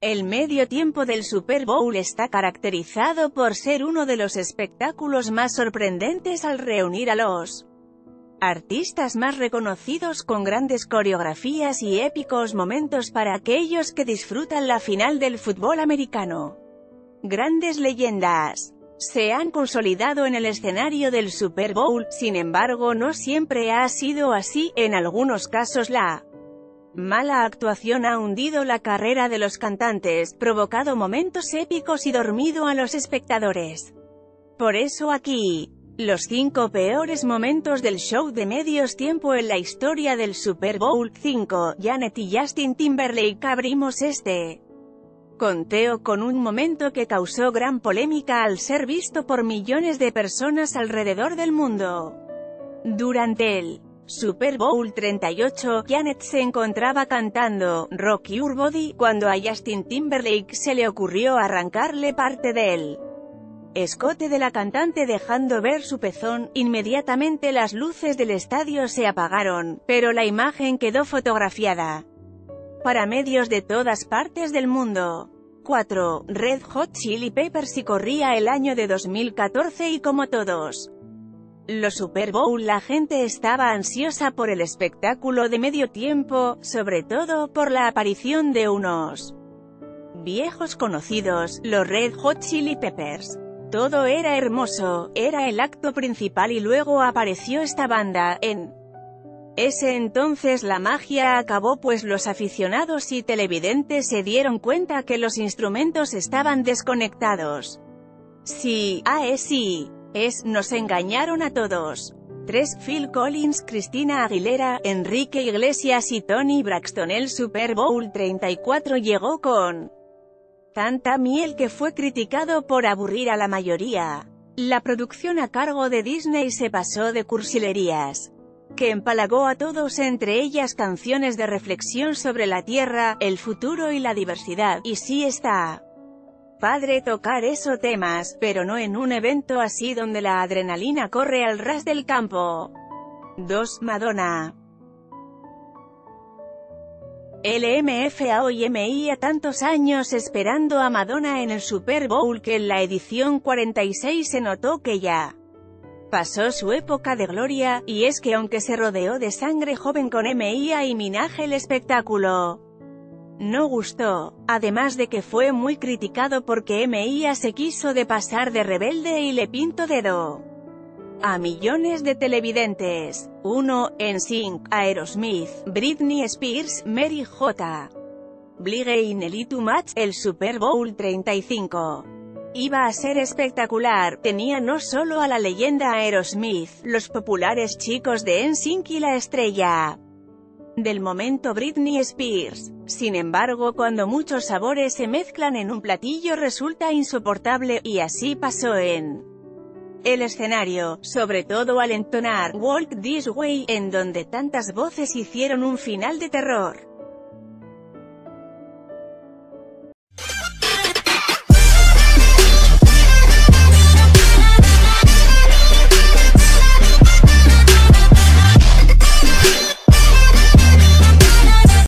El medio tiempo del Super Bowl está caracterizado por ser uno de los espectáculos más sorprendentes al reunir a los artistas más reconocidos con grandes coreografías y épicos momentos para aquellos que disfrutan la final del fútbol americano. Grandes leyendas se han consolidado en el escenario del Super Bowl, sin embargo no siempre ha sido así. En algunos casos la mala actuación ha hundido la carrera de los cantantes, provocado momentos épicos y dormido a los espectadores. Por eso aquí, los 5 peores momentos del show de medios tiempo en la historia del Super Bowl. 5. Janet y Justin Timberlake. Abrimos este conteo con un momento que causó gran polémica al ser visto por millones de personas alrededor del mundo. Durante el Super Bowl 38, Janet se encontraba cantando "Rock Your Body", cuando a Justin Timberlake se le ocurrió arrancarle parte del escote de la cantante dejando ver su pezón. Inmediatamente las luces del estadio se apagaron, pero la imagen quedó fotografiada para medios de todas partes del mundo. 4. Red Hot Chili Peppers. Y corría el año de 2014 y como todos los Super Bowl la gente estaba ansiosa por el espectáculo de medio tiempo, sobre todo por la aparición de unos viejos conocidos, los Red Hot Chili Peppers. Todo era hermoso, era el acto principal y luego apareció esta banda. En ese entonces la magia acabó, pues los aficionados y televidentes se dieron cuenta que los instrumentos estaban desconectados. Sí, nos engañaron a todos. 3. Phil Collins, Christina Aguilera, Enrique Iglesias y Toni Braxton. El Super Bowl 34 llegó con tanta miel que fue criticado por aburrir a la mayoría. La producción a cargo de Disney se pasó de cursilerías que empalagó a todos, entre ellas canciones de reflexión sobre la tierra, el futuro y la diversidad. Y sí está padre tocar esos temas, pero no en un evento así donde la adrenalina corre al ras del campo. 2. Madonna. LMFAO tantos años esperando a Madonna en el Super Bowl que en la edición 46 se notó que ya pasó su época de gloria, y es que aunque se rodeó de sangre joven con Mia y Minaj, el espectáculo no gustó, además de que fue muy criticado porque Mia se quiso de pasar de rebelde y le pintó dedo a millones de televidentes. 1. NSYNC, Aerosmith, Britney Spears, Mary J. Blige y Nelly Too Much. El Super Bowl 35 iba a ser espectacular. Tenía no solo a la leyenda Aerosmith, los populares chicos de NSYNC y la estrella del momento Britney Spears. Sin embargo, cuando muchos sabores se mezclan en un platillo resulta insoportable, y así pasó en el escenario, sobre todo al entonar "Walk This Way", en donde tantas voces hicieron un final de terror.